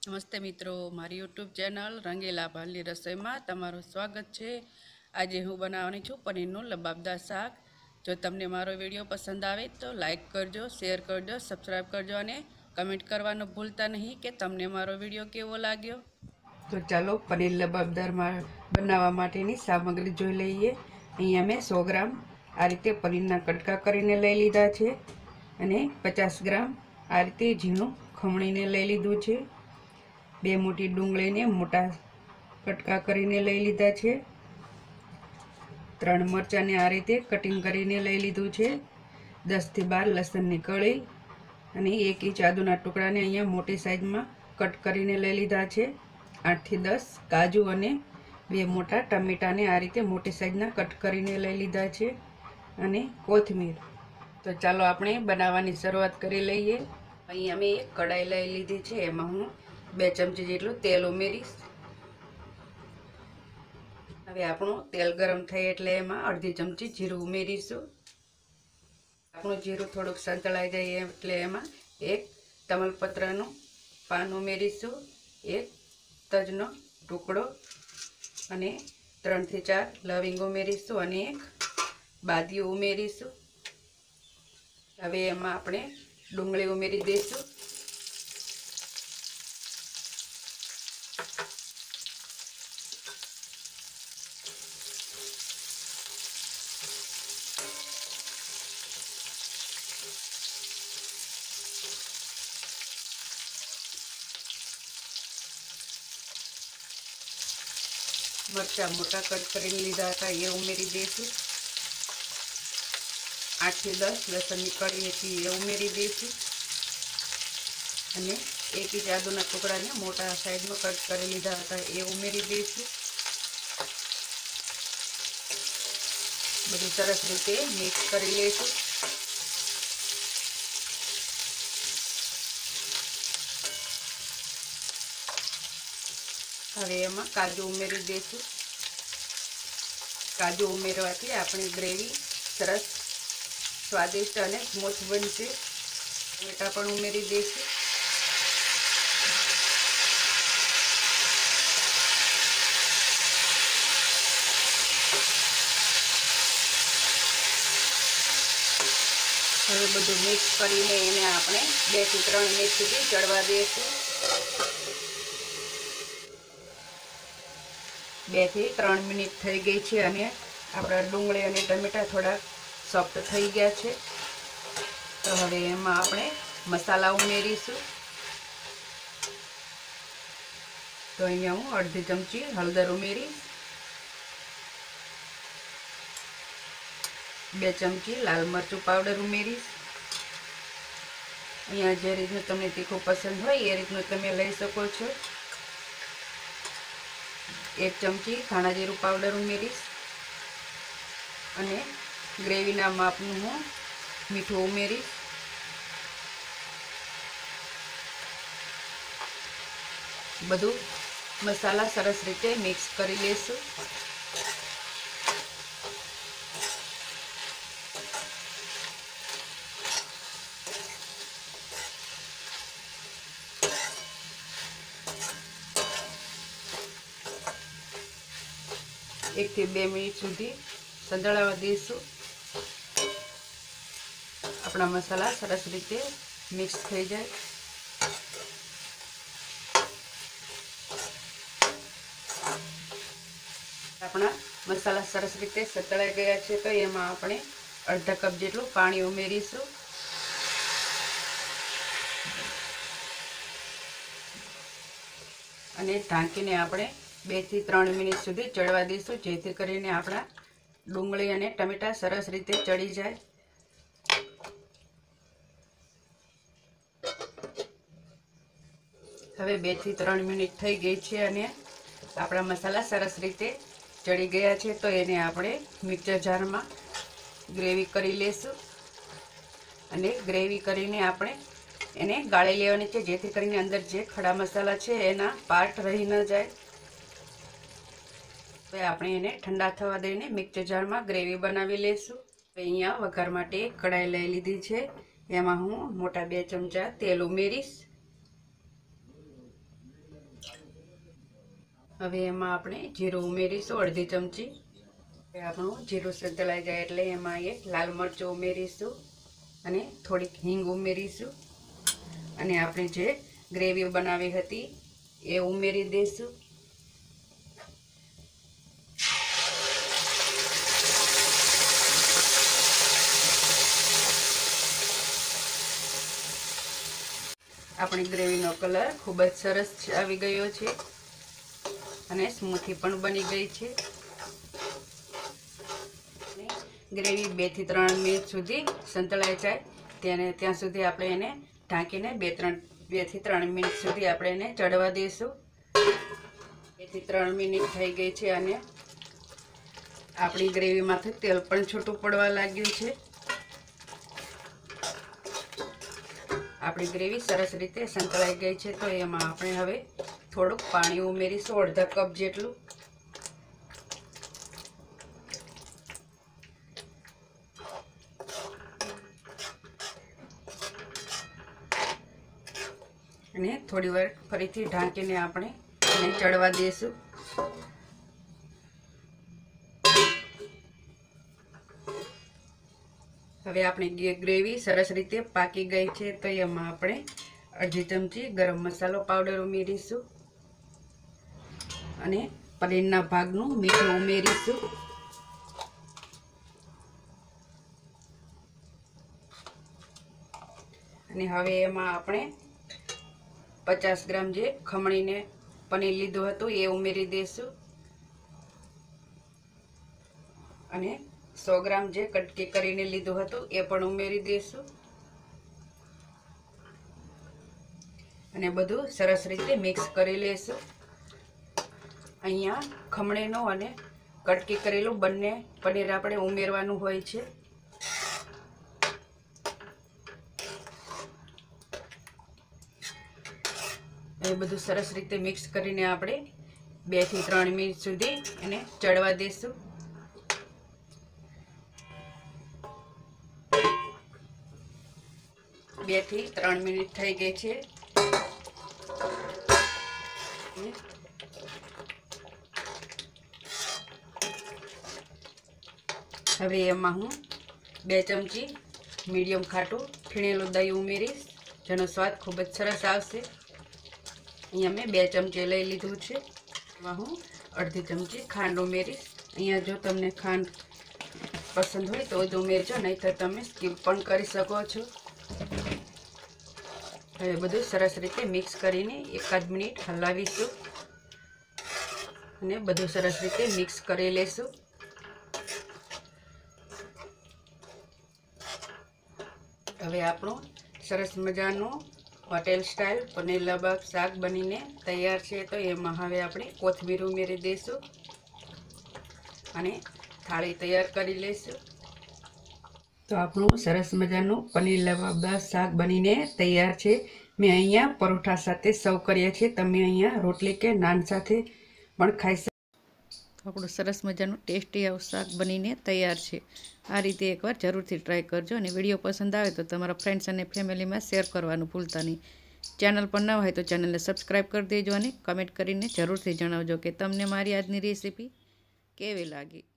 નમસ્તે મિત્રો, મારી યુટ્યુબ ચેનલ રંગીલા ભાલની રસોઈમાં તમારું સ્વાગત છે। આજે હું બનાવવાની છું પનીરનું લબાબદાર શાક। જો તમને મારો વિડીયો પસંદ આવે તો લાઈક કરજો, શેર કરજો, સબસ્ક્રાઈબ કરજો અને કમેન્ટ કરવાનું ભૂલતા નહીં કે તમને મારો વિડીયો કેવો લાગ્યો। તો ચાલો પનીર લબાબદાર બનાવવા માટેની સામગ્રી જોઈ લઈએ। અહીંયા મેં 100 ગ્રામ આ રીતે પનીરના કટકા કરીને લઈ લીધા છે અને 50 ગ્રામ આ રીતે ઝીણું ખમણીને લઈ લીધું છે। 2 મોટી ડુંગળીને મોટા કટકા કરીને લઈ લીધા છે। 3 મરચાંને આ રીતે કટિંગ કરીને લઈ લીધું છે। 10 થી 12 લસણની કળી અને 1 ઇંચ આદુના ટુકડાને અહીંયા મોટી સાઈઝમાં કટ કરીને લઈ લીધા છે। 8 થી 10 કાજુ અને 2 મોટા ટમેટાને આ રીતે મોટી સાઈઝના કટ કરીને લઈ લીધા છે અને કોથમીર। તો ચાલો આપણે બનાવવાની શરૂઆત કરી લઈએ। અહીંયા મેં એક કઢાઈ લઈ લીધી છે, એમાં હું 2 ચમચી જેટલું તેલ ઉમેરીશ। હવે આપણું તેલ ગરમ થાય એટલે એમાં અડધી ચમચી જીરું ઉમેરીશું। આપણું જીરું થોડુંક સંતળાઈ જાય એટલે એમાં એક તમાલપત્રનું પાન ઉમેરીશું, એક તજનો ટુકડો અને 3 થી 4 લવિંગ ઉમેરીશું અને એક બાદિયું ઉમેરીશું। હવે એમાં આપણે ડુંગળી ઉમેરી દઈશું। મરચાં મોટા કટ કરીને લીધા હતા એ ઉમેરી દઈશું। 8 થી 10 લસણની કળી હતી એ ઉમેરી દઈશું અને 1 ઇંચ આદુના ટુકડાને મોટા સાઈઝમાં કટ કરી લીધા હતા એ ઉમેરી દઈશું। બધું સરસ રીતે મિક્સ કરી લઈશું। હવે એમાં કાજુ ઉમેરી દઈશું। કાજુ ઉમેરવાથી આપણી ગ્રેવી સરસ સ્વાદિષ્ટ અને સ્મૂથ બનશે। ટમેટા પણ ઉમેરી દઈશું। હવે બધું મિક્સ કરીને એને આપણે 2 થી 3 મિનિટ સુધી ચડવા દઈશું। 2 થી 3 મિનિટ થઈ ગઈ છે અને આપણા ડુંગળી અને ટમેટા થોડા સોફ્ટ થઈ ગયા છે। તો હવે એમાં આપણે મસાલા ઉમેરીશું। તો અહીંયા હું અડધી ચમચી હળદર ઉમેરીશ, 2 ચમચી લાલ મરચું પાવડર ઉમેરીશ। અહીંયા જે રીતનું તમને તીખું પસંદ હોય એ રીતનું તમે લઈ શકો છો। 1 ચમચી ધાણા જીરું પાવડર ઉમેરીશ અને ગ્રેવીના માપનું હું મીઠું ઉમેરીશ। બધું મસાલા સરસ રીતે મિક્સ કરી લઈશું। એક થી 2 મિનિટ સુધી સંતળાવા દઈશું। આપણા મસાલા સરસ રીતે મિક્સ થઈ જાય। આપણા મસાલા સરસ રીતે સંતળાઈ ગયા છે તો એમાં આપણે અડધા કપ જેટલું પાણી ઉમેરીશું અને ઢાંકીને આપણે 2 થી 3 મિનિટ સુધી ચડવા દઈશું, જેથી કરીને આપણા ડુંગળી અને ટમેટા સરસ રીતે ચડી જાય। હવે 2 થી 3 મિનિટ થઈ ગઈ છે અને આપણા મસાલા સરસ રીતે ચડી ગયા છે તો એને આપણે મિક્સર જારમાં ગ્રેવી કરી લેશું અને ગ્રેવી કરીને આપણે એને ગાળી લેવાની છે, જેથી કરીને અંદર જે ખડા મસાલા છે એના પાર્ટ રહી ન જાય। હવે આપણે એને ઠંડા થવા દઈને મિક્સર જારમાં ગ્રેવી બનાવી લેશું। અહીંયા વઘાર માટે એક કઢાઈ લઈ લીધી છે, એમાં હું મોટા 2 ચમચા તેલ ઉમેરીશ હવે એમાં આપણે જીરું ઉમેરીશું અડધી ચમચી. આપણું જીરું સંતળાઈ જાય એટલે એમાં એક લાલ મરચું ઉમેરીશું અને થોડીક હિંગ ઉમેરીશું અને આપણે જે ગ્રેવી બનાવી હતી એ ઉમેરી દઈશું. આપણી ગ્રેવીનો કલર ખૂબ જ સરસ આવી ગયો છે અને સ્મૂથી પણ બની ગઈ છે. ગ્રેવી 2 થી 3 મિનિટ સુધી સંતળાઈ જાય ત્યાં સુધી આપણે એને ઢાંકીને 2 થી 3 મિનિટ સુધી આપણે એને ચડવા દઈશું. 2 થી 3 મિનિટ થઈ ગઈ છે અને આપણી ગ્રેવીમાંથી તેલ પણ છૂટું પડવા લાગ્યું છે. આપણી ગ્રેવી સરસ રીતે સંતળાઈ ગઈ છે તો એમાં આપણે હવે થોડુંક પાણી ઉમેરીશું, અડધા કપ જેટલું. અને થોડી વાર ફરીથી ઢાંકીને આપણે એને ચડવા દઈશું. હવે આપણી ગ્રેવી સરસ રીતે પાકી ગઈ છે તો એમાં આપણે અડધી ચમચી ગરમ મસાલો પાવડર ઉમેરીશું અને પનીરના ભાગનું મીઠું ઉમેરીશું. અને હવે એમાં આપણે 50 ગ્રામ જે ખમણીને પનીર લીધું હતું એ ઉમેરી દઈશું અને 100 ગ્રામ જે કટકી કરીને લીધું હતું એ પણ ઉમેરી દઈશું અને બધું સરસ રીતે મિક્સ કરી લઈશું. અહીંયા ખમણીનું અને કટકી કરેલું બંને પનીર આપણે ઉમેરવાનું હોય છે. એ બધું સરસ રીતે મિક્સ કરીને આપણે 2 થી 3 મિનિટ સુધી એને ચડવા દઈશું. બે થી 3 મિનિટ થઈ ગઈ છે. હવે એમાં હું 2 ચમચી મીડિયમ ખાટું ફીણેલું દહીં ઉમેરીશ, જેનો સ્વાદ ખૂબ જ સરસ આવશે. અહીંયા મેં 2 ચમચી લઈ લીધું છે. એમાં હું અડધી ચમચી ખાંડ ઉમેરીશ. અહીંયા જો તમને ખાંડ પસંદ હોય તો જ ઉમેરજો, નહીં તો તમે સ્કીપ પણ કરી શકો છો. હવે બધું સરસ રીતે મિક્સ કરીને 1 મિનિટ હલાવીશું અને બધું સરસ રીતે મિક્સ કરી લેશું. હવે આપણું સરસ મજાનું હોટેલ સ્ટાઇલ પનીર લબાબ શાક બનીને તૈયાર છે તો એમાં હવે આપણે કોથમીર ઉમેરી દઈશું અને થાળી તૈયાર કરી લઈશું. તો આપણું સરસ મજાનું પનીર લબાબદાર શાક બનીને તૈયાર છે. મેં અહીંયા પરોઠા સાથે સર્વ કર્યા છે. તમે અહીંયા રોટલી કે નાન સાથે પણ ખાઈ શકો. આપણું સરસ મજાનું ટેસ્ટી આવું શાક બનીને તૈયાર છે. આ રીતે એકવાર જરૂરથી ટ્રાય કરજો અને વિડીયો પસંદ આવે તો તમારા ફ્રેન્ડ્સ અને ફેમિલીમાં શેર કરવાનું ભૂલતા નહીં. ચેનલ પર ન હોય તો ચેનલને સબસ્ક્રાઈબ કરી દેજો અને કમેન્ટ કરીને જરૂરથી જણાવજો કે તમને મારી આજની રેસીપી કેવી લાગી.